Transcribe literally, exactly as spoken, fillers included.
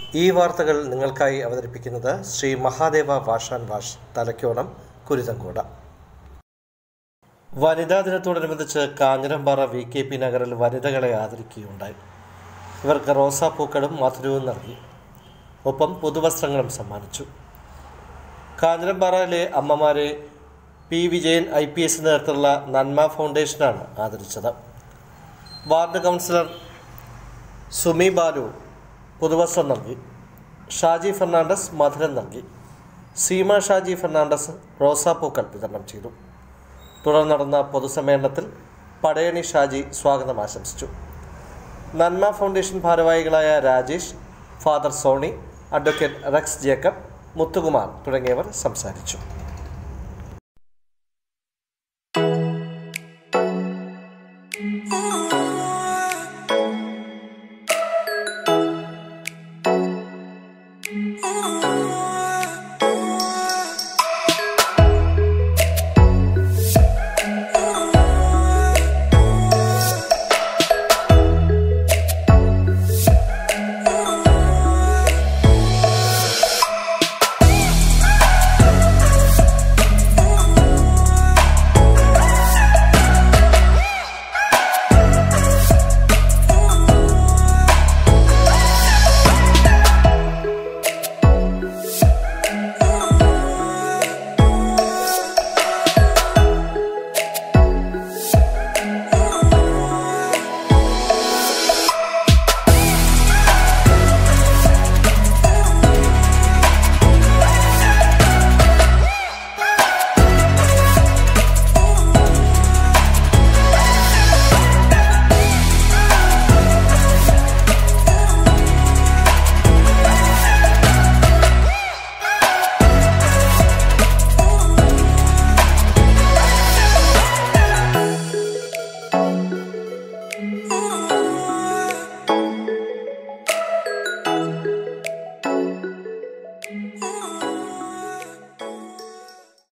ഈ വാർത്തകൾ നിങ്ങൾക്കായി അവതരിപ്പിക്കുന്നത് Shri Mahadeva wash and wash, Thalakkonam, Kuruthamkode. വനിതാ ദിനത്തോടനുബന്ധിച്ച് കാഞ്ഞിരമ്പാറ വി കെ പി നഗറിൽ വനിതകളെ ആദരിക്കുകയുണ്ടായി. ഇവർക്ക് റോസാപ്പൂക്കളും മധുരവും നൽകി. ഒപ്പം പുതുവസ്ത്രങ്ങളും സമ്മാനിച്ചു. കാഞ്ഞിരമ്പാറയിലെ അമ്മമാരെ P Vijayan I P S നേതൃത്വത്തിലുള്ള നന്മ ഫൗണ്ടേഷനാണ് ആദരിച്ചത്. വാർഡ് കൗൺസിലർ സുമി ബാലു പുതുവസ്ത്രം നൽകി. ഷാജി ഫെർണാണ്ടസ് മധുരം നൽകി. സീമ ഷാജി ഫെർണാണ്ടസ് റോസാപ്പൂക്കൾ വിതരണം ചെയ്തു. തുടർന്ന് നടന്ന പൊതുസമ്മേളനത്തിൽ പടയണി ഷാജി സ്വാഗതം ആശംസിച്ചു. നന്മ ഫൗണ്ടേഷൻ ഭാരവാഹികളായ Rajesh, father Sony, advocate Rex Jacob, Muthukumar തുടങ്ങിയവർ സംസാരിച്ചു.